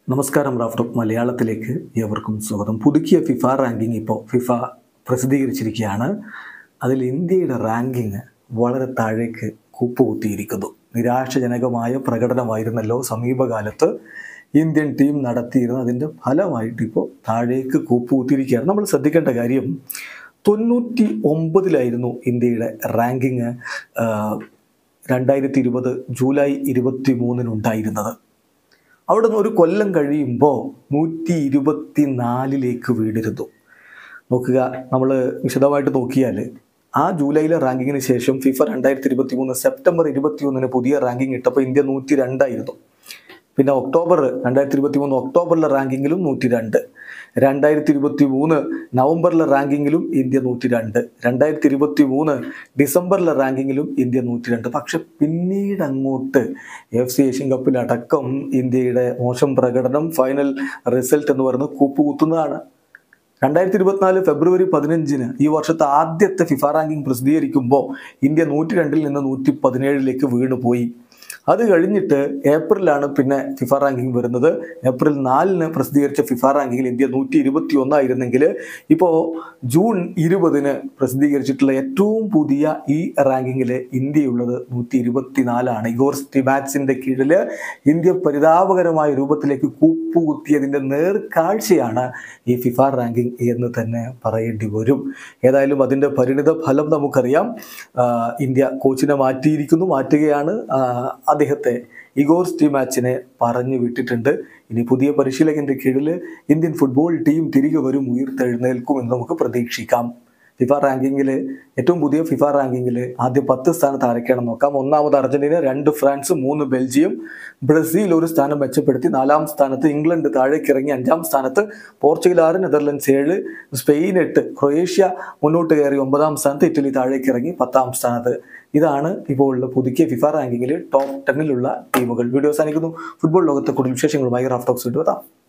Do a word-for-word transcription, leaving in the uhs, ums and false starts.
നമസ്കാരം റാഫ്റ്റോ മലയാളത്തിലേക്ക് ഏവർക്കും സ്വാഗതം. പുതുക്കിയ ഫിഫ റാങ്കിങ് ഇപ്പോൾ ഫിഫ പ്രസിദ്ധീകരിച്ചിരിക്കുകയാണ്. അതിൽ ഇന്ത്യയുടെ റാങ്കിങ് വളരെ താഴേക്ക് കൂപ്പുകുത്തിയിരിക്കുന്നു. നിരാശജനകമായ പ്രകടനമായിരുന്നല്ലോ സമീപകാലത്ത് ഇന്ത്യൻ ടീം നടത്തിയിരുന്നത്. അതിൻ്റെ ഫലമായിട്ട് ഇപ്പോൾ താഴേക്ക് കൂപ്പുകുത്തിയിരിക്കുകയാണ്. നമ്മൾ ശ്രദ്ധിക്കേണ്ട കാര്യം, തൊണ്ണൂറ്റി ഒമ്പതിലായിരുന്നു ഇന്ത്യയുടെ റാങ്കിങ് രണ്ടായിരത്തി ഇരുപത് ജൂലൈ ഇരുപത്തി മൂന്നിനുണ്ടായിരുന്നത്. അവിടെ നിന്ന് ഒരു കൊല്ലം കഴിയുമ്പോൾ നൂറ്റി ഇരുപത്തി നാലിലേക്ക് വീണിരുന്നു. നോക്കുക, നമ്മൾ വിശദമായിട്ട് നോക്കിയാൽ ആ ജൂലൈയിലെ റാങ്കിങ്ങിന് ശേഷം ഫിഫ രണ്ടായിരത്തി ഇരുപത്തി മൂന്ന് സെപ്റ്റംബർ ഇരുപത്തി ഒന്നിന് പുതിയ റാങ്കിങ് ഇട്ടപ്പോൾ ഇന്ത്യ നൂറ്റി രണ്ടായിരുന്നു. പിന്നെ ഒക്ടോബർ രണ്ടായിരത്തി ഇരുപത്തി മൂന്ന് ഒക്ടോബറിലെ റാങ്കിങ്ങിലും നൂറ്റി രണ്ട്, രണ്ടായിരത്തി ഇരുപത്തി മൂന്ന് നവംബറിലെ റാങ്കിങ്ങിലും ഇന്ത്യ നൂറ്റി രണ്ട്, രണ്ടായിരത്തി ഇരുപത്തി മൂന്ന് ഡിസംബറിലെ റാങ്കിങ്ങിലും ഇന്ത്യ നൂറ്റി രണ്ട്. പക്ഷെ പിന്നീട് അങ്ങോട്ട് എഫ് സി ഏഷ്യൻ കപ്പിലടക്കം ഇന്ത്യയുടെ മോശം പ്രകടനം, ഫൈനൽ റിസൾട്ട് എന്ന് പറയുന്നത് കൂപ്പുകുത്തുന്നതാണ്. രണ്ടായിരത്തി ഇരുപത്തിനാല് ഫെബ്രുവരി പതിനഞ്ചിന് ഈ വർഷത്തെ ആദ്യത്തെ ഫിഫ റാങ്കിങ് പ്രസിദ്ധീകരിക്കുമ്പോൾ ഇന്ത്യ നൂറ്റി രണ്ടിൽ നിന്ന് നൂറ്റി പതിനേഴിലേക്ക് വീണുപോയി. അത് കഴിഞ്ഞിട്ട് ഏപ്രിലാണ് പിന്നെ ഫിഫ റാങ്കിങ് വരുന്നത്. ഏപ്രിൽ നാലിന് പ്രസിദ്ധീകരിച്ച ഫിഫ റാങ്കിങ്ങിൽ ഇന്ത്യ നൂറ്റി ഇരുപത്തി ഒന്നായിരുന്നെങ്കിൽ ഇപ്പോൾ ജൂൺ ഇരുപതിന് പ്രസിദ്ധീകരിച്ചിട്ടുള്ള ഏറ്റവും പുതിയ ഈ റാങ്കിങ്ങിൽ ഇന്ത്യയുള്ളത് നൂറ്റി ഇരുപത്തി നാലാണ്. ഇഗോർ സ്റ്റിമാറ്റ്സിൻ്റെ കീഴിൽ ഇന്ത്യ പരിതാപകരമായ രൂപത്തിലേക്ക് കൂപ്പുകുത്തിയതിൻ്റെ നേർക്കാഴ്ചയാണ് ഈ ഫിഫ റാങ്കിങ് എന്ന് തന്നെ പറയേണ്ടി വരും. ഏതായാലും അതിൻ്റെ പരിണിത ഫലം നമുക്കറിയാം. ഇന്ത്യ കോച്ചിനെ മാറ്റിയിരിക്കുന്നു, മാറ്റുകയാണ്. അദ്ദേഹത്തെ ഇഗോർ സ്റ്റിമാറ്റ്സിനെ പറഞ്ഞു വിട്ടിട്ടുണ്ട്. ഇനി പുതിയ പരിശീലകന്റെ കീഴിൽ ഇന്ത്യൻ ഫുട്ബോൾ ടീം തിരികെ വരും, ഉയർത്തെഴുന്നേൽക്കും എന്ന് നമുക്ക് പ്രതീക്ഷിക്കാം. ഫിഫ റാങ്കിങ്ങിൽ ഏറ്റവും പുതിയ ഫിഫ റാങ്കിങ്ങിൽ ആദ്യ പത്ത് സ്ഥാനത്ത് ആരൊക്കെയാണെന്ന് നോക്കാം. ഒന്നാമത് അർജന്റീന, രണ്ട് ഫ്രാൻസ്, മൂന്ന് ബെൽജിയം, ബ്രസീൽ ഒരു സ്ഥാനം മെച്ചപ്പെടുത്തി നാലാം സ്ഥാനത്ത്, ഇംഗ്ലണ്ട് താഴേക്ക് ഇറങ്ങി അഞ്ചാം സ്ഥാനത്ത്, പോർച്ചുഗൽ ആറ്, നെതർലൻഡ്സ് ഏഴ്, സ്പെയിൻ എട്ട്, ക്രൊയേഷ്യ മുന്നോട്ട് കയറി ഒമ്പതാം സ്ഥാനത്ത്, ഇറ്റലി താഴേക്ക് ഇറങ്ങി പത്താം സ്ഥാനത്ത്. ഇതാണ് ഇപ്പോൾ ഉള്ള പുതുക്കിയ ഫിഫ റാങ്കിങ്ങിൽ ടോപ്പ് ടെന്നിലുള്ള ടീമുകൾ. വീഡിയോ അവസാനിക്കുന്നു. ഫുട്ബോൾ ലോകത്തെ കൂടുതൽ വിശേഷങ്ങളുമായി റാഫ് ടോക്സ് വീണ്ടും എത്താം.